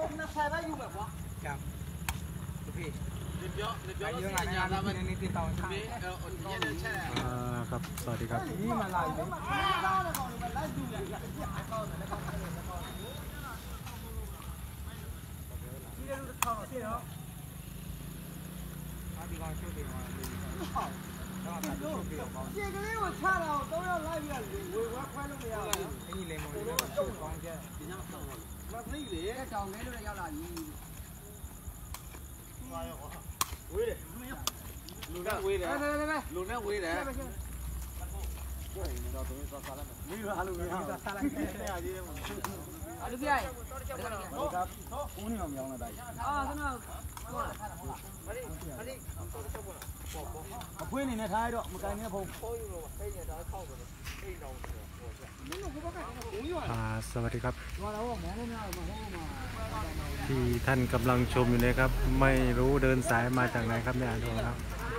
那拍拍有没有？ ครับพี่你不要让他们นี่ติดต่อทางครับสวัสดีครับนี่มาลายเลย这个礼物差了都要来月礼，我快都不要了。你来嘛，你那个手光些，那可以的。这找来了要哪里？回来，路上回来，来，路上回来。没有啊，路没有。啊，这边。ครับกูนี่มันยังนะได้อ่าซั่นน่ะมาดิมาคุยนี่ในท้ายด้วยมาไกลเนี่ยผมสวัสดีครับที่ท่านกำลังชมอยู่นะครับไม่รู้เดินสายมาจากไหนครับเนี่ยดูครับ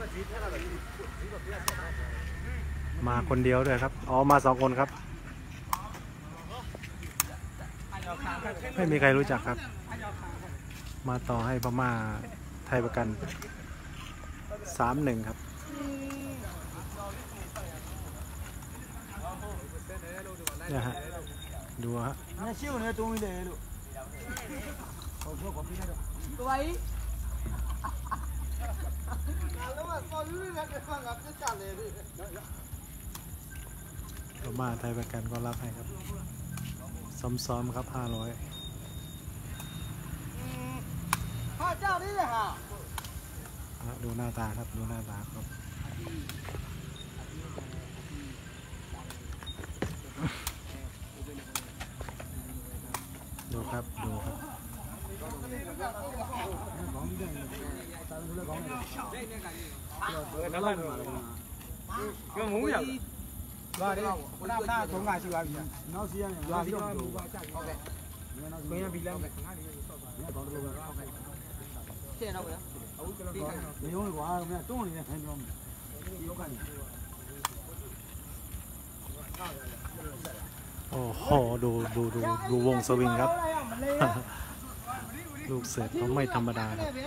มาคนเดียวด้วยครับอ๋อมา2 คนครับไม่มีใครรู้จักครับมาต่อให้พม่าไทยประกัน3-1ครับเนี่ยฮะดูฮะพม่าไทยประกันก็รับให้ครับซ้อมๆครับ500ดูหน้าตาครับดูหน้าตาครับดูครับดูครับว่าดิหน้าตรงกันสิว่าพี่น้องเสียว่าพี่ต้องดูเมื่อพี่แล้วเจ๊เราเหรอไม่รู้ว่าเนี่ยต้องนี่ให้ดูยกกันโอ้โหดูวงสวิงครับลูกเสิร์ฟเขาไม่ธรรมดาครับ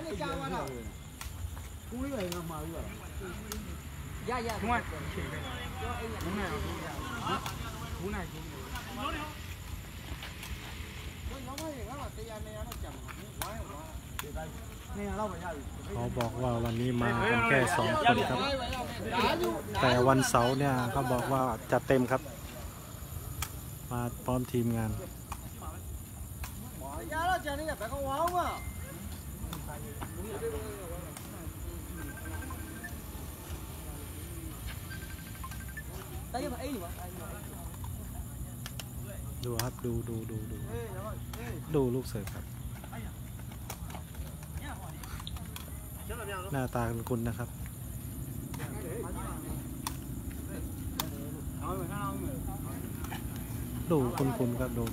เขาบอกว่าวันนี้มากันแค่2 คนครับแต่วันเสาร์เนี่ยเขาบอกว่าจัดเต็มครับมาพร้อมทีมงานดูครับดูลูกเสิร์ฟครับหน้าตาคุณนะครับดูคุณครับดู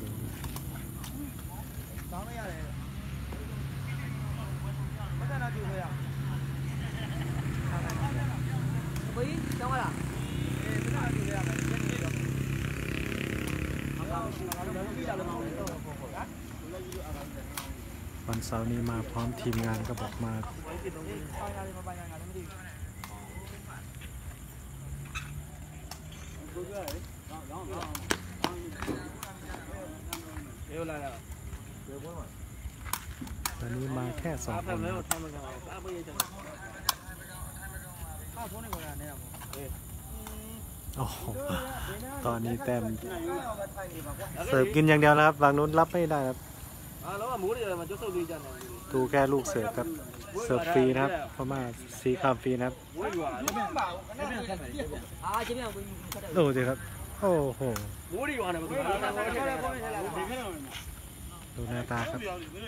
วันเสาร์นี้มาพร้อมทีมงานก็บอกมาตอนนี้มาแค่2 คนโอ้โหตอนนี้แต้มเสิร์ฟกินอย่างเดียวนะครับฝั่งนู้นรับไม่ได้ครับดูแค่ลูกเสิร์ฟครับเสิร์ฟฟรีนะครับเพราะว่าสีข้ามฟรีนะครับดูสิครับโอ้โหดูหน้าตาครับ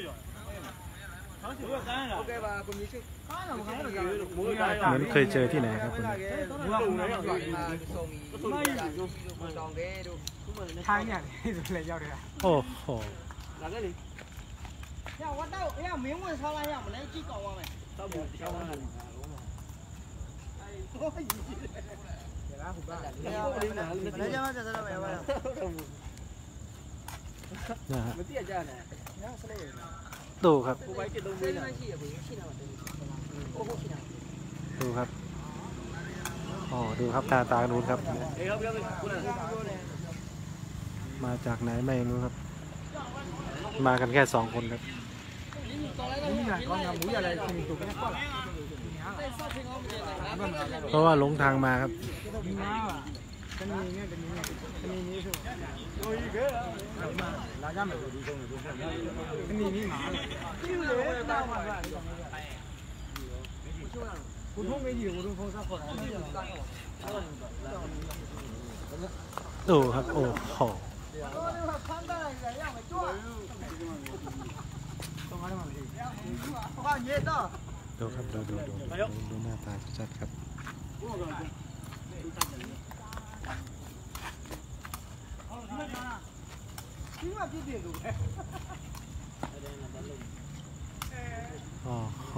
เหมือนเคยเจอที่ไหนครับคุณทางเนี่ยที่สุดเลยยาวเลยโอ้โห明问超来我们来几高啊没？到不超完了。 ดูครับကိုယ်ပိုက်ကျက်လုံးလေးလားရှိရဘူးရှိတာပါဟုတ်ရှိတာดูครับอ๋อดูครับหน้าตานู้นครับအေးဟုတ်ပြီဟုတ်ပြီကိုယ်လည်းมาจากไหนไม่รู้ครับ มากันแค่2 คนครับนี่ไงကောင်းတာမူရလည်းရှင်တူပဲပေါ့လားเพราะว่าหลงทางมาครับဒီနားကတနေနဲ့တနေကြီးဆိုဟိုကြီးကလာကြမယ်ဒီကုန်းကိုတနေကြီးမှာဒီလေတောင်းမှာကိုထုံးမေးကြီးကိုထုံးဖုန်းစားခေါ်တာดูครับโอ้โหဖမ်းတာရရမယ်ကြွတော့ငါလည်းမသိဘူးဟာညေတော့ดูครับดูหน้าตาชัดๆครับဒီမှာပြည့်တယ်လို့ပဲอ๋อโห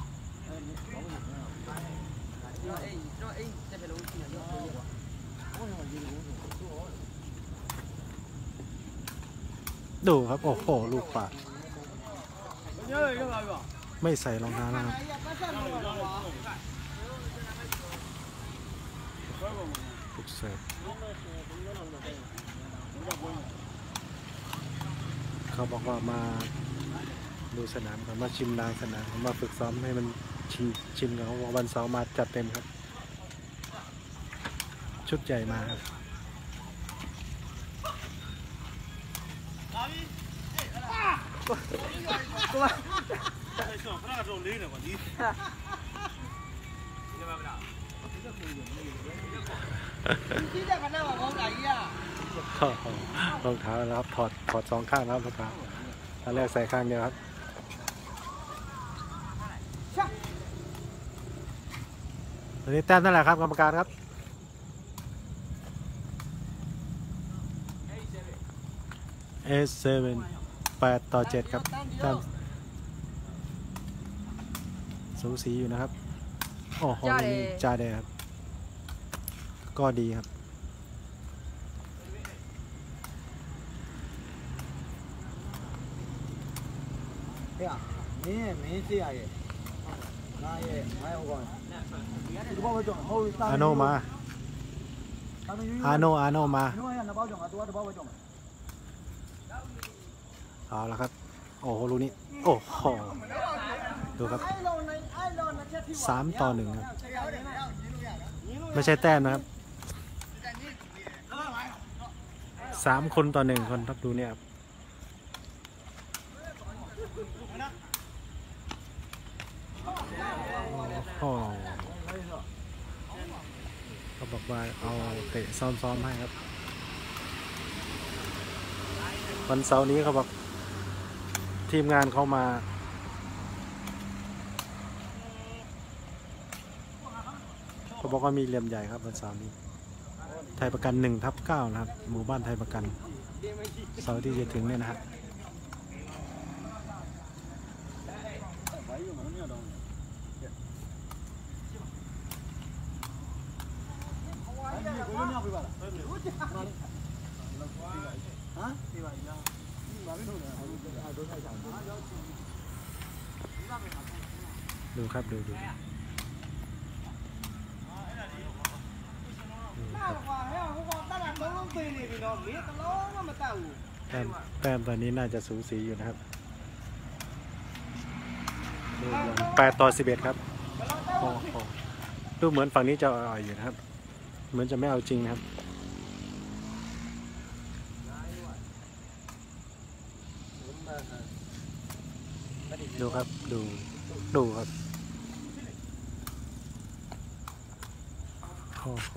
ดูครับโอ้โหลูกปากညရရောက်လာပြီไม่ใส่รองเท้านะครับပတ်ဆက်လို့တော့ပါลูกเสิร์ฟเขาบอกว่ามาดูสนามกันมาชิมลางสนามมาฝึกซ้อมให้มันชิมกันเขาบอกวันเสาร์มาจัดเต็มครับ ชุดใหญ่มาครับဒီတဲ့ကတော့ဘောင်းလာကြီးอ่ะรองเท้าแล้วครับถอด2 ข้างแล้วรองเท้าตอนแรกใส่ข้างเดียวครับตอนนี้แต้มเท่าไหร่ครับกรรมการครับ A7 8-7ครับแต้มสูสีอยู่นะครับโอ้โหนี่จ่าแดงครับก็ดีครับဟဲ့မင်းသိရရဲ့ငါရဲ့ငါဟုတ်ကောင်းဒီဘောကြောင့်ဟိုอาโนมาอาโนมาနိုးရနှစ်ပေါက်ကြောင့်ငါတော့တစ်ပေါက်ပဲကြောင့်เอาละครับโอ้โหลูกนี้โอ้โหดูครับ3-1ครับไม่ใช่แต้มนะครับ3 คนต่อ 1 คนครับดูเนี่ยครับโอ้โหเขาบอกว่าเอาเตะซ้อมๆให้ครับวันเสาร์นี้เขาบอกทีมงานเขามาเขาบอกว่ามีเหลี่ยมใหญ่ครับวันเสาร์นี้ไทยประกัน1/9นะครับหมู่บ้านไทยประกันเสาร์ที่จะถึงเนี่ยนะฮะดูครับดู แต้มตอนนี้น่าจะสูสีอยู่นะครับ8-11ครับโอ้โหดูเหมือนฝั่งนี้จะอ่อยอยู่นะครับเหมือนจะไม่เอาจริงนะครับดูครับดูครับโอ้โห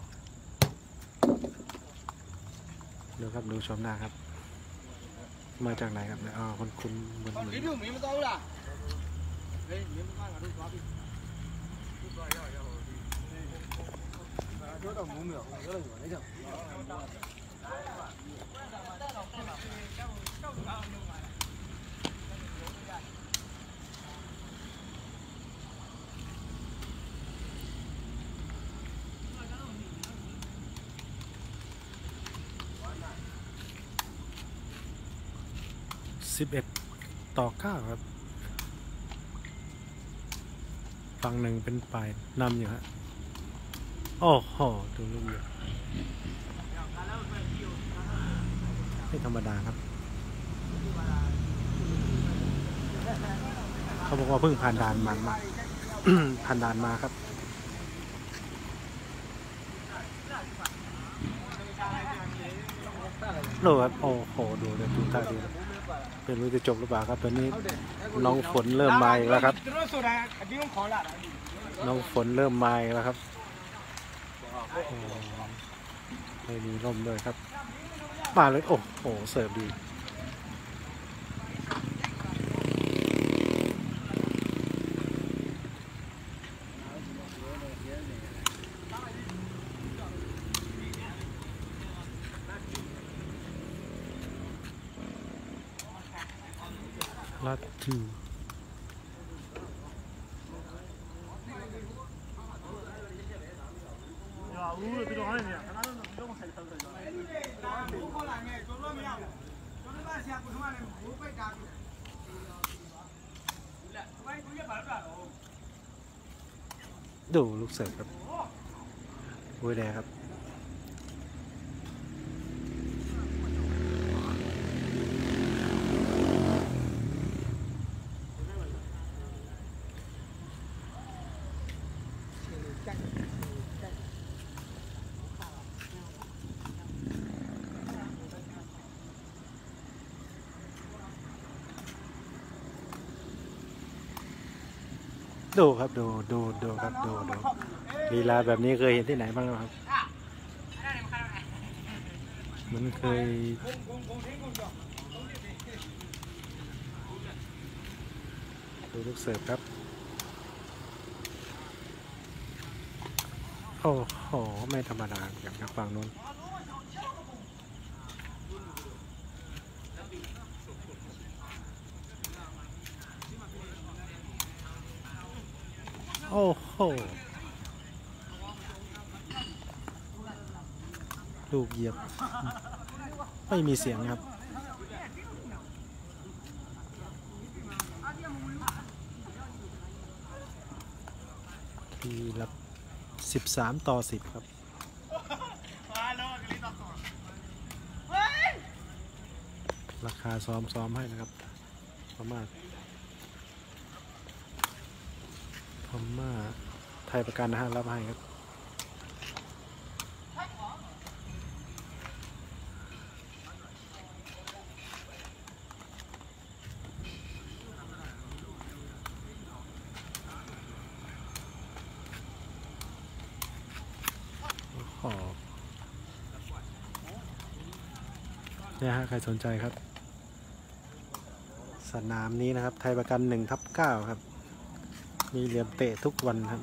ดูครับดูชมหน้าครับมาจากไหนครับอ๋อคุณเหมือนဒီလိုမင်းမသွားဘူးလားဟေးမင်းမသွားငါတို့သွားပြီတော့မုန်းမြောက်ပြောလိုက်ပါလေကြောက် 11 10-9ครับฝั่งหนึ่งเป็นฝ่ายนำอยู่ฮะโอ้โหดูลูกเดียวไม่ธรรมดาครับเขาบอกว่าเพิ่งผ่านด่านมา ผ่านด่านมาครับดูครับโอ้โหดูเลยดูท่าดีเป็นรู้จะจบหรือเปล่าครับตอนนี้น้องฝนเริ่มมาอีกแล้วครับน้องฝนเริ่มมาอีกแล้วครับไม่มีลมเลยครับมาเลยโอ้โหเสิร์ฟดีลัดจูดูลูกเสิร์ฟครับบุยแดงครับดูครับดูครับดูลีลาแบบนี้เคยเห็นที่ไหนบ้างครับมันเคยดูลูกเสิร์ฟครับโอ้โหไม่ธรรมดาอย่างกับฝั่งนู้นโอ้โหลูกเหยียบไม่มีเสียงครับทีละ13-10ครับราคาซ้อมให้นะครับประมาณไทยประกันนะฮะรับให้ครับเนี่ยฮะใครสนใจครับสนามนี้นะครับไทยประกัน1/9ครับมีเหลี่ยมเตะทุกวันครับ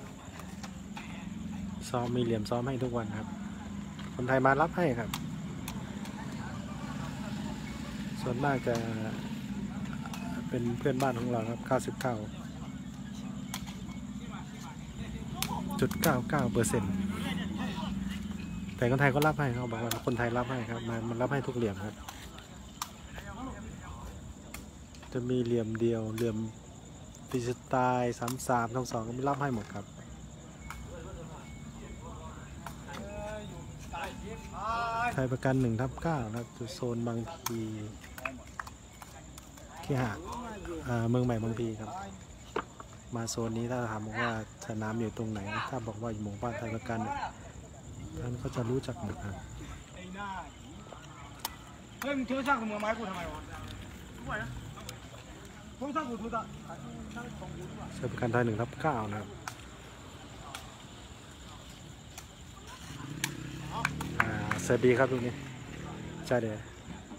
ซ้อมมีเหลี่ยมซ้อมให้ทุกวันครับคนไทยมารับให้ครับส่วนมากจะเป็นเพื่อนบ้านของเราครับ99.99%แต่คนไทยก็รับให้เขาบอกว่าคนไทยรับให้ครับมันรับให้ทุกเหลี่ยมครับจะมีเหลี่ยมเดียวเหลี่ยมฟรีสไตล์3-3ทั้ง2ก็รับให้หมดครับไทยประกัน1/9ครับโซนบางพีที่หาดเมืองใหม่บางพีครับมาโซนนี้ถ้าถามว่าสนามอยู่ตรงไหนถ้าบอกว่าอยู่หมู่บ้านไทยประกันท่านก็จะรู้จักหมดครับเฮ้ยมึงโทรศัพท์กับมือไม้กูทำไมวะโทรศัพท์กูถูกตัดไทยประกันไทย1/9นะครับสวัสดีครับทุกนี้ใช่เดี๋ยว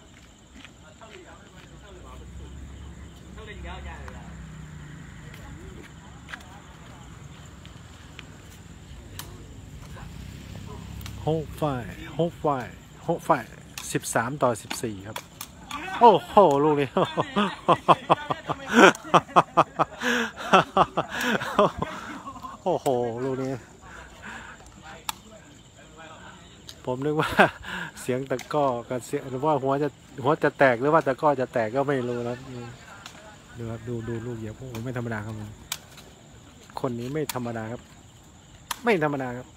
หกฝ่าย13-14ครับโอ้โหลูกนี้โอ้โหลูกนี้ผมนึกว่าเสียงตะก้อกับเสียงหรือว่าหัวจะแตกหรือว่าตะก้อจะแตกก็ไม่รู้นะดูครับดูลูกเหยียบโอ้โหไม่ธรรมดาครับผมคนนี้ไม่ธรรมดาครับไม่ธรรมดาครับ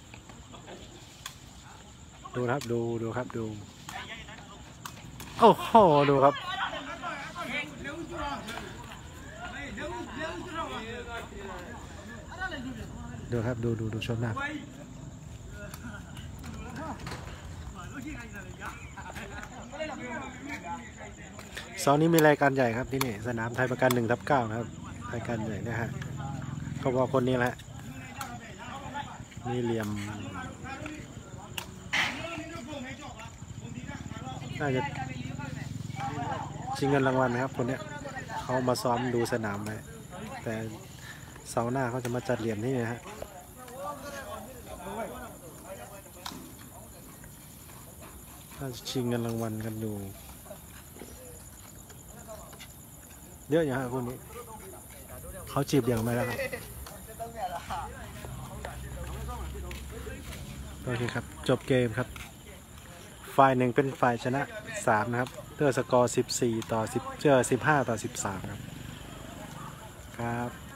ดูครับดูครับดูโอ้โหดูครับดูครับดูชมหน้าเสาร์นี้มีรายการใหญ่ครับที่นี่สนามไทยประกัน1/9ครับรายการใหญ่นะฮะเขาบอกคนนี้แหละมีเหลี่ยมน่าจะชิงเงินรางวัลนะครับคนเนี้ยเขามาซ้อมดูสนามไว้แต่เสาร์หน้าเขาจะมาจัดเหลี่ยมที่นี่นะฮะถ้าชิงเงินรางวัลกันอยู่เยอะอย่างฮะคนนี้เขาจีบเหลี่ยมมาแล้วครับโอเคครับจบเกมครับฝ่ายหนึ่งเป็นฝ่ายชนะ3นะครับด้วยสกอร์14-10 15-13ครับ